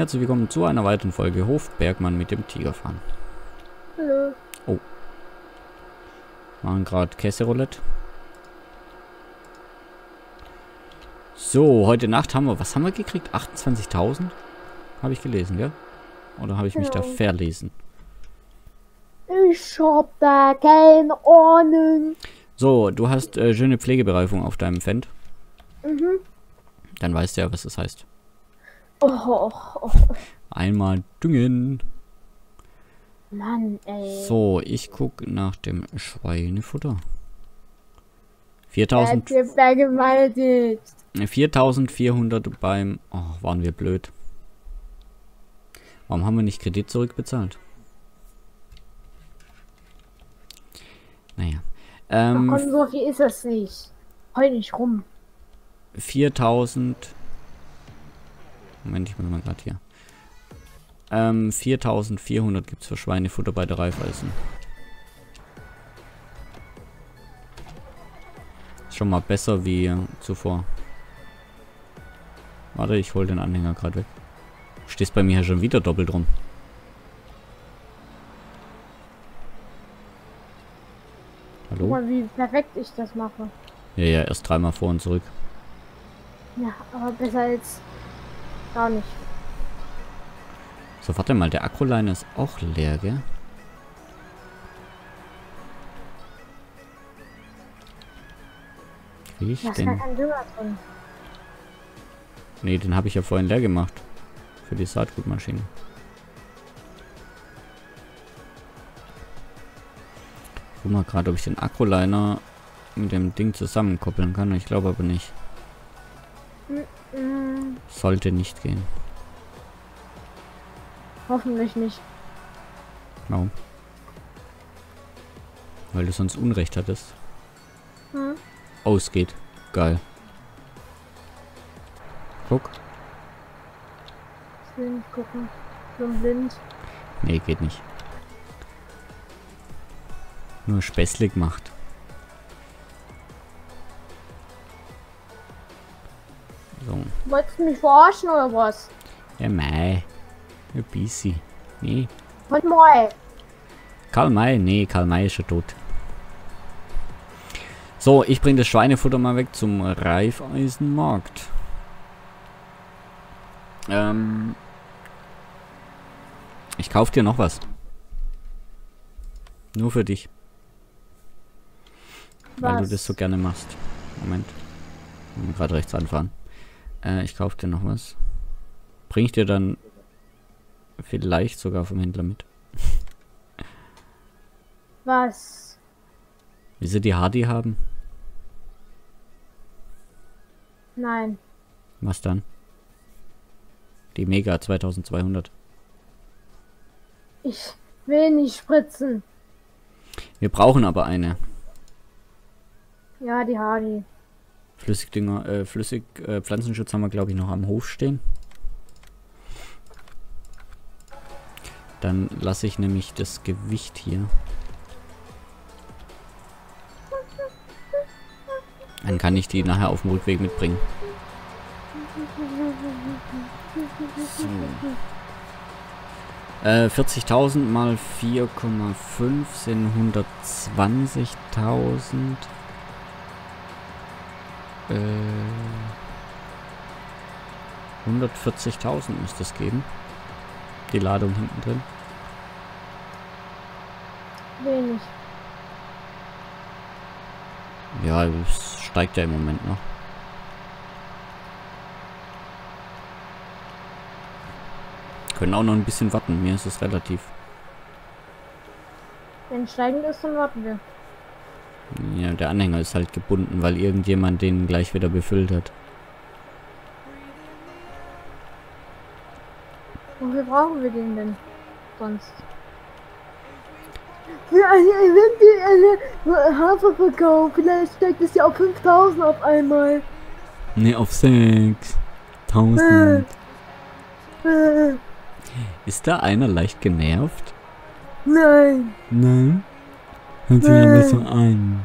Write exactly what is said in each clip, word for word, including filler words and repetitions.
herzlich willkommen zu einer weiteren Folge Hofbergmann mit dem Tigerfahren. Hallo. Oh. Machen gerade Käseroulette. So, heute Nacht haben wir, was haben wir gekriegt? achtundzwanzigtausend? Habe ich gelesen, gell? Oder habe ich mich Genau. da verlesen? Ich hab da keine Ahnung. So, du hast äh, schöne Pflegebereifung auf deinem Fendt. Mhm. Dann weißt du ja, was das heißt. Oh, oh, oh. Einmal düngen. Mann, ey. So, ich gucke nach dem Schweinefutter. Er viertausend, hat mir vergewaltigt. viertausendvierhundert beim... Oh, waren wir blöd. Warum haben wir nicht Kredit zurückbezahlt? Naja. Ähm, Ach komm, so viel ist das nicht. Heul nicht rum. viertausend... Moment, ich muss mal gerade hier. Ähm, viertausendvierhundert gibt es für Schweinefutter bei der Raiffeisen. Ist schon mal besser wie zuvor. Warte, ich hole den Anhänger gerade weg. Stehst bei mir ja schon wieder doppelt rum. Hallo? Guck mal, wie perfekt ich das mache. Ja, ja, erst dreimal vor und zurück. Ja, aber besser als gar nicht. So, warte mal, der Akkuliner ist auch leer, gell? Krieg ich Da ist gar den? kein Dünger drin. Nee, den habe ich ja vorhin leer gemacht. Für die Saatgutmaschine. Ich guck mal gerade, ob ich den Akkuliner mit dem Ding zusammenkoppeln kann. Ich glaube aber nicht. Mm, Sollte nicht gehen. hoffentlich nicht. Warum? Weil du sonst Unrecht hattest. Hm? Oh, es geht. Geil. Guck. Ich will nicht gucken. So blind. Nee, geht nicht. Nur späßlich macht. So. Wolltest du mich verarschen oder was? Ja, mei. Ein bisschen. Nee. Warte mal. Karl May? Nee, Karl May ist schon tot. So, ich bringe das Schweinefutter mal weg zum Raiffeisenmarkt. Ähm. Ich kauf dir noch was. Nur für dich. Weil du Was? das so gerne machst. Moment. Ich muss gerade rechts anfahren. Äh, ich kauf dir noch was. Bring ich dir dann vielleicht sogar vom Händler mit. Was? Wie sie die Hardy haben? Nein. Was dann? Die Mega zweitausendzweihundert. Ich will nicht spritzen. Wir brauchen aber eine. Ja, die Hardy. Flüssigdünger, äh, Flüssig, äh, Pflanzenschutz haben wir, glaube ich, noch am Hof stehen. Dann lasse ich nämlich das Gewicht hier. Dann kann ich die nachher auf dem Rückweg mitbringen. So. Äh, vierzigtausend mal vier Komma fünf sind hundertzwanzigtausend. Äh, hundertvierzigtausend müsste es geben. Die Ladung hinten drin. Wenig. Ja, es steigt ja im Moment noch. Können auch noch ein bisschen warten. Mir ist es relativ. Wenn steigend ist, dann warten wir. Ja, der Anhänger ist halt gebunden, weil irgendjemand den gleich wieder befüllt hat. Wofür brauchen wir den denn sonst? Für eine eventuelle Haferverkauf. Vielleicht steigt es ja auf fünftausend auf einmal. Ne, auf sechstausend. Äh, Ist da einer leicht genervt? nein. Nein. Hört sich aber so an.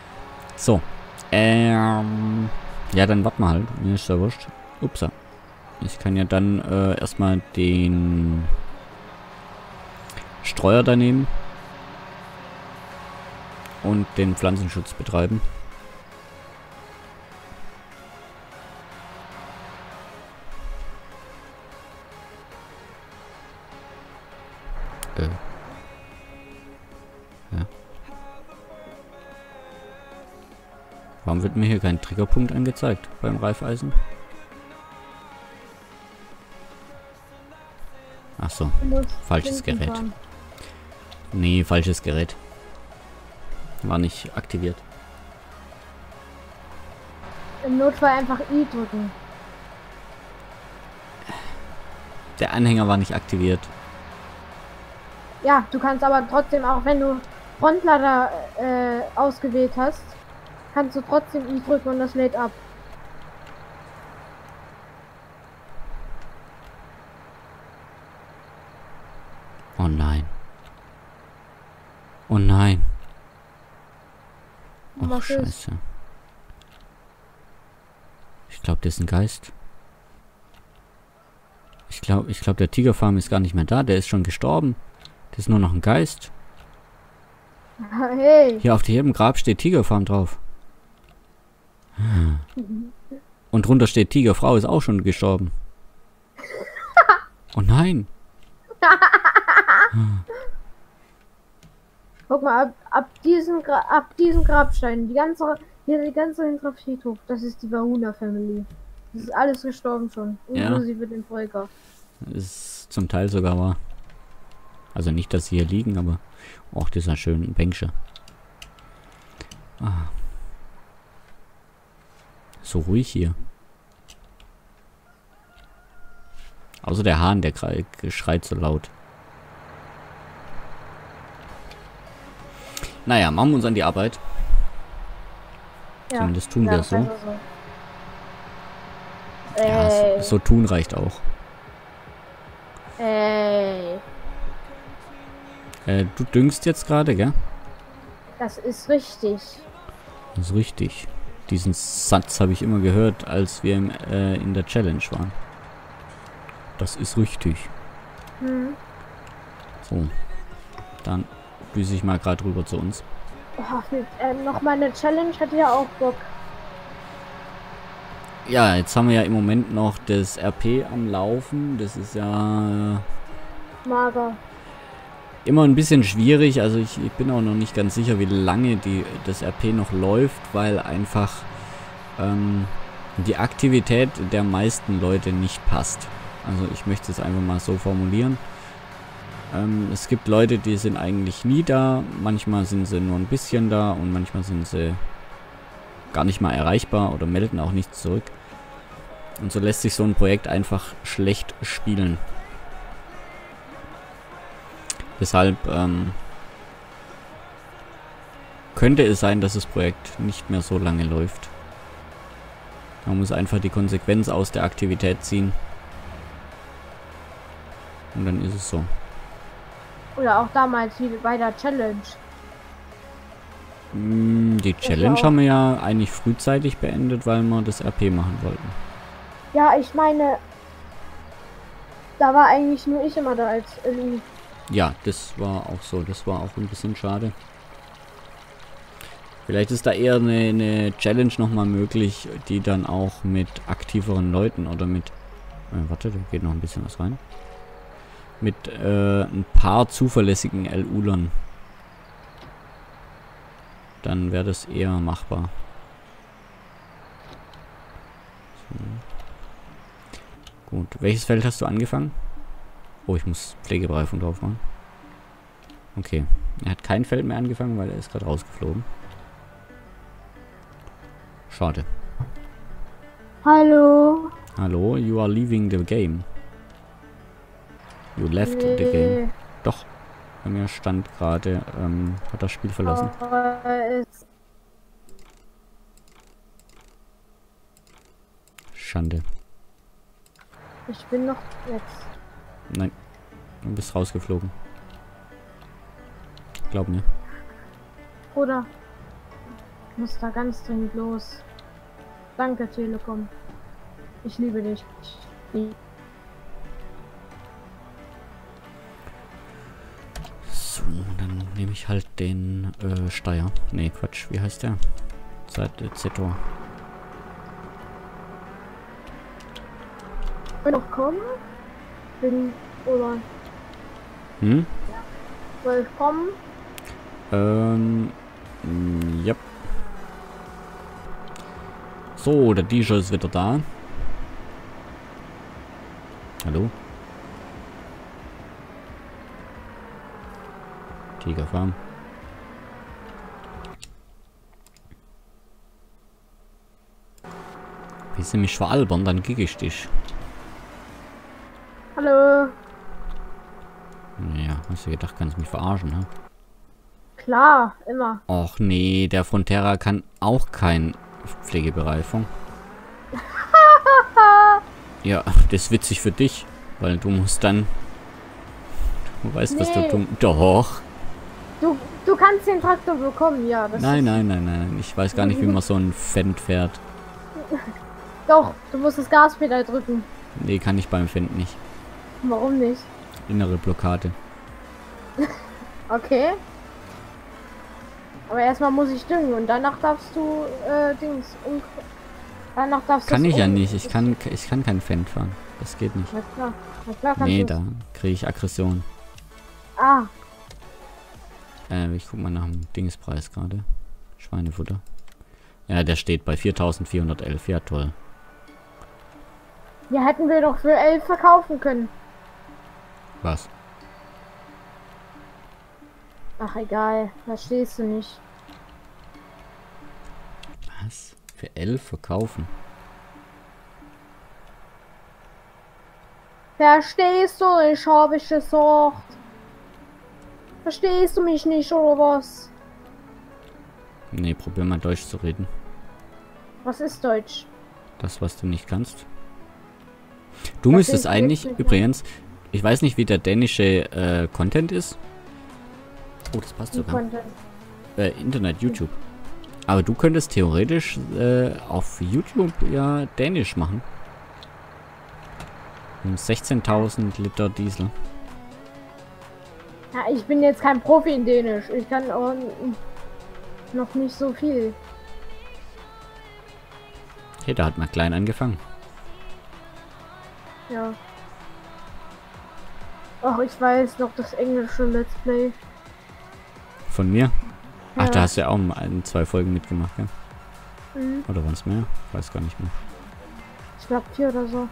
So. Ähm. Ja, dann warten wir halt. Mir ist ja wurscht. Upsa. Ich kann ja dann äh, erstmal den Streuer da nehmen und den Pflanzenschutz betreiben. Äh. Ja. Warum wird mir hier kein Triggerpunkt angezeigt beim Reifeisen? Ach so, falsches Gerät. Fahren. Nee, falsches Gerät. War nicht aktiviert. Im Notfall einfach I drücken. Der Anhänger war nicht aktiviert. Ja, du kannst aber trotzdem, auch wenn du Frontlader äh, ausgewählt hast, kannst du trotzdem I drücken und das lädt ab. Oh nein. Oh nein. Oh, Was ist? Scheiße. Ich glaube, das ist ein Geist. Ich glaube, ich glaube, der Tigerfarm ist gar nicht mehr da. Der ist schon gestorben. Das ist nur noch ein Geist. Hey! Hier auf jedem Grab steht Tigerfarm drauf. Und drunter steht Tigerfrau ist auch schon gestorben. Oh nein. Guck mal, ab, ab diesem Gra ab diesem Grabstein, die ganze, hier die ganze hintere Friedhof, das ist die Varuna Family. Das ist alles gestorben schon, Ja. inklusive den Volker. Ist zum Teil sogar wahr. Also nicht, dass sie hier liegen, aber auch dieser schönen Bänksche. Ah. So ruhig hier. Außer der Hahn, der schreit so laut. Naja, machen wir uns an die Arbeit. Ja. Zumindest tun wir Ja, es so. also so. Ja, Ey, so, so tun reicht auch. ey, Äh, du düngst jetzt gerade, gell? das ist richtig. Das ist richtig. Diesen Satz habe ich immer gehört, als wir im, äh, in der Challenge waren. Das ist richtig. Hm. So. Dann düse ich mal gerade rüber zu uns. Oh, mit, äh, noch mal eine Challenge hätte ja auch Bock. Ja, jetzt haben wir ja im Moment noch das R P am Laufen. Das ist ja Mager. immer ein bisschen schwierig. Also ich, ich bin auch noch nicht ganz sicher, wie lange die, das R P noch läuft, weil einfach ähm, die Aktivität der meisten Leute nicht passt. Also ich möchte es einfach mal so formulieren. Ähm, es gibt Leute, die sind eigentlich nie da. Manchmal sind sie nur ein bisschen da und manchmal sind sie gar nicht mal erreichbar oder melden auch nichts zurück. Und so lässt sich so ein Projekt einfach schlecht spielen. Deshalb ähm, könnte es sein, dass das Projekt nicht mehr so lange läuft. Man muss einfach die Konsequenz aus der Aktivität ziehen. Und dann ist es so. Oder auch damals wie bei der Challenge. Mm, Die Challenge auch. haben wir ja eigentlich frühzeitig beendet, weil wir das R P machen wollten. Ja, ich meine, da war eigentlich nur ich immer da als Ellie. Ja, das war auch so. Das war auch ein bisschen schade. Vielleicht ist da eher eine, eine Challenge nochmal möglich, die dann auch mit aktiveren Leuten oder mit... Äh, warte, da geht noch ein bisschen was rein. Mit äh, ein paar zuverlässigen L U-Lern. Dann wäre das eher machbar. So. Gut, welches Feld hast du angefangen? Oh, ich muss Pflegebereifung drauf machen. Okay, er hat kein Feld mehr angefangen, weil er ist gerade rausgeflogen. Schade. Hallo. Hallo, you are leaving the game. You left the game. Doch, bei mir stand gerade, ähm, hat das Spiel verlassen. Oh, ist Schande. ich bin noch jetzt. Nein, du bist rausgeflogen. Glaub mir. Oder? Ich muss da ganz dringend los. Danke, Telekom. Ich liebe dich. nie. So, dann nehme ich halt den äh, Steier. Nee, Quatsch, wie heißt der? Seite Zetor. Will noch kommen? Bin, oder Hm? soll ich kommen? Ähm, mh, ja. So, der D J ist wieder da. Hallo? Tigerfarm. Willst du mich veralbern, dann krieg ich dich. Hallo. Ja, hast du gedacht, kannst mich verarschen, ne? Klar, immer. Och nee, der Frontera kann auch kein Pflegebereifung. Ja, das ist witzig für dich, weil du musst dann... Du weißt, was du Nee. tun... Doch. Du, du kannst den Traktor bekommen, ja. Das Nein, ist, nein, nein, nein. Ich weiß gar nicht, wie man so ein Fendt fährt. Doch, du musst das Gaspedal drücken. Nee, kann ich beim Fendt nicht. Warum nicht? Innere Blockade. Okay. Aber erstmal muss ich düngen und danach darfst du äh, Dings um. Danach darfst du. Kann es ich ja um- nicht. Ich kann, ich kann kein Fendt fahren. Das geht nicht. Na klar, na klar kannst Nee, du's. da kriege ich Aggression. Ah, Äh, ich guck mal nach dem Dingspreis gerade. Schweinefutter. Ja, der steht bei viertausendvierhundertelf. Ja, toll. ja, hätten wir doch für elf verkaufen können. Was? Ach egal, verstehst du nicht. Was? Für elf verkaufen? Verstehst du nicht, hab ich gesagt. Verstehst du mich nicht, oder was? Nee, probier mal Deutsch zu reden. Was ist Deutsch? Das, was du nicht kannst. Du Das müsstest ist eigentlich, jetzt nicht mehr. übrigens, ich weiß nicht, wie der dänische äh, Content ist. Oh, das passt Die sogar. Content. Äh, Internet, YouTube. Aber du könntest theoretisch äh, auf YouTube ja Dänisch machen. Und sechzehntausend Liter Diesel. Ja, ich bin jetzt kein Profi in Dänisch. Ich kann auch n- noch nicht so viel. Hey, da hat man klein angefangen. Ja. Ach, ich weiß noch das englische Let's Play. Von mir. Ach, Ja. da hast du ja auch mal ein, zwei Folgen mitgemacht, ja? Mhm. Oder waren es mehr? Ich weiß gar nicht mehr. Ich glaube vier oder so.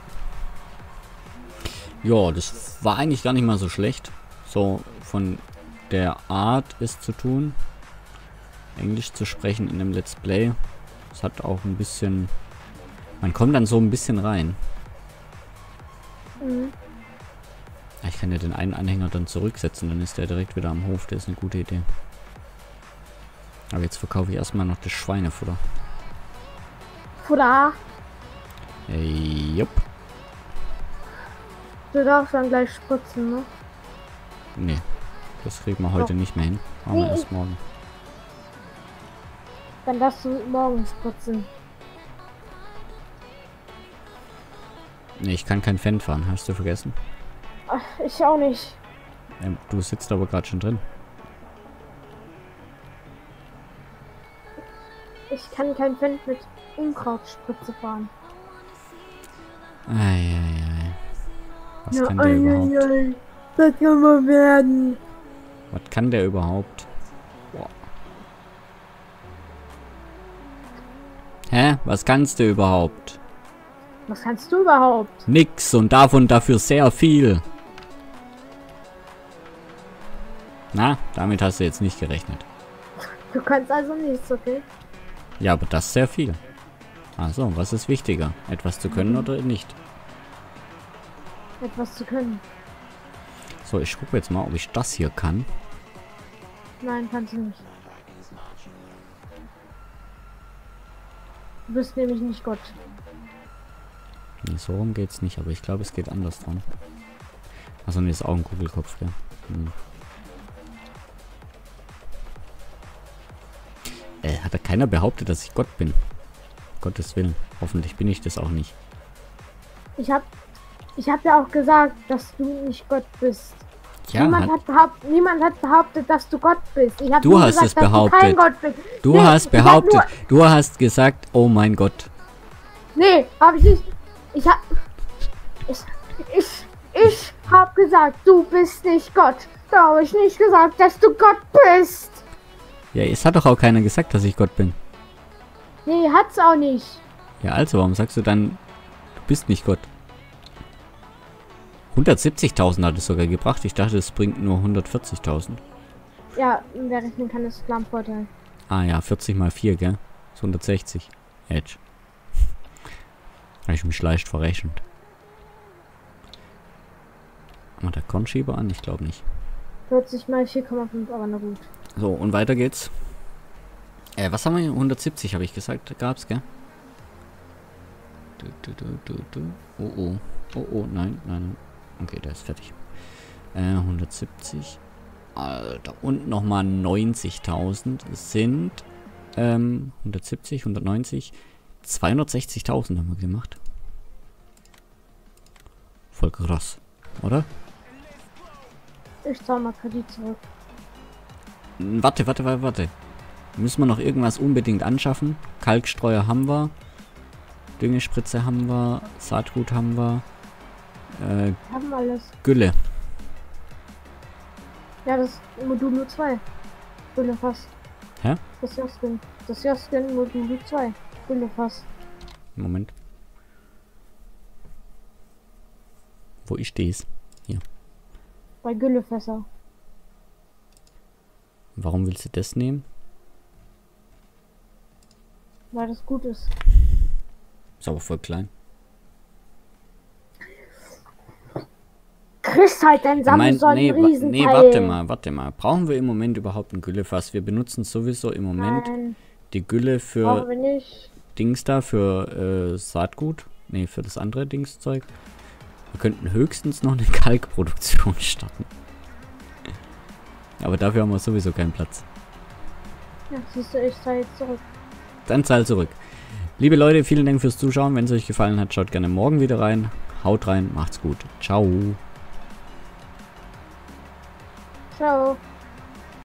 Ja, das war eigentlich gar nicht mal so schlecht. So von der Art, es zu tun. Englisch zu sprechen in einem Let's Play. Es hat auch ein bisschen... Man kommt dann so ein bisschen rein. Mhm. Ich kann ja den einen Anhänger dann zurücksetzen, dann ist der direkt wieder am Hof. Das ist eine gute Idee. Aber jetzt verkaufe ich erstmal noch das Schweinefutter. Futter. Hey, jupp. Du darfst dann gleich spritzen, ne? Nee, das kriegen wir heute Doch. nicht mehr hin. Machen wir Nee, erst ich- morgen. Dann darfst du morgen spritzen. Nee, ich kann kein Fan fahren. Hast du vergessen? Ach, ich auch nicht. Ähm, du sitzt aber gerade schon drin. Ich kann kein Fan mit Unkrautspritze fahren. Eieiei. Was kann der ei, überhaupt? ei, ei. Das kann man werden. Was kann der überhaupt? Boah. Hä? Was kannst du überhaupt? Was kannst du überhaupt? Nix und davon dafür sehr viel. Na, damit hast du jetzt nicht gerechnet. Du kannst also nichts, okay? Ja, aber das sehr viel. Also, was ist wichtiger? Etwas zu können oder nicht? Etwas zu können. So, ich gucke jetzt mal, ob ich das hier kann. Nein, kannst du nicht. Du bist nämlich nicht Gott. Nee, so rum geht's nicht, aber ich glaube, es geht anders dran. Achso, nee, ist auch ein Kugelkopf, gell? Hm. Äh, hat da keiner behauptet, dass ich Gott bin? Gottes Willen. Hoffentlich bin ich das auch nicht. Ich hab, ich hab ja auch gesagt, dass du nicht Gott bist. Ja, niemand, hat, hat behaupt, niemand hat behauptet, dass du Gott bist. Ich hab Du nur hast gesagt, es dass behauptet. Du kein Gott bist. du Nee, hast ich hab behauptet, nur- du hast gesagt, oh mein Gott. Nee, hab ich nicht. Ich hab. Ich, ich, ich hab gesagt, du bist nicht Gott. Da habe ich nicht gesagt, dass du Gott bist. Ja, es hat doch auch keiner gesagt, dass ich Gott bin. Nee, hat's auch nicht. Ja, also, warum sagst du dann, du bist nicht Gott? hundertsiebzigtausend hat es sogar gebracht. Ich dachte, es bringt nur hundertvierzigtausend. Ja, wer rechnen kann, ist klar ein Vorteil. Ah ja, vierzig mal vier, gell? Ist hundertsechzig. Edge. Habe ich mich leicht verrechnet. Haben wir der Kornschieber an? Ich glaube nicht. vierzig mal vier Komma fünf, aber na gut. So, und weiter geht's. Äh, was haben wir hier? hundertsiebzig habe ich gesagt. Gab's, gell? Du, du, du, du, du. Oh, oh. Oh, oh, nein, nein, nein. Okay, der ist fertig. Äh, hundertsiebzig. Alter. Und nochmal neunzigtausend sind, ähm, hundertsiebzig, hundertneunzig, zweihundertsechzigtausend haben wir gemacht. Voll krass, oder? Ich zahle mal Kredit zurück. Hm, Warte, warte, warte, warte. Müssen wir noch irgendwas unbedingt anschaffen? Kalkstreuer haben wir. Düngespritze haben wir. Saatgut haben wir. Äh, Wir haben alles. Gülle. Ja, das Modulo zwei. Güllefass. Hä? Das Joskin. Das Joskin Modulo zwei. Güllefass. Moment. Wo ist das? Bei Güllefässer. Warum willst du das nehmen? Weil das gut ist. Ist aber voll klein. Kriegst halt dein Ich mein, Samson nee, wa- Riesenteil. nee, warte mal, warte mal. Brauchen wir im Moment überhaupt ein Güllefass? Wir benutzen sowieso im Moment Nein, die Gülle brauchen für wir nicht. Dings da, für äh, Saatgut. Nee, für das andere Dingszeug. Wir könnten höchstens noch eine Kalkproduktion starten. Aber dafür haben wir sowieso keinen Platz. Ja, siehst du, ich zahle jetzt zurück. Dann zahl zurück. Liebe Leute, vielen Dank fürs Zuschauen. Wenn es euch gefallen hat, schaut gerne morgen wieder rein. Haut rein, macht's gut. Ciao. Ciao.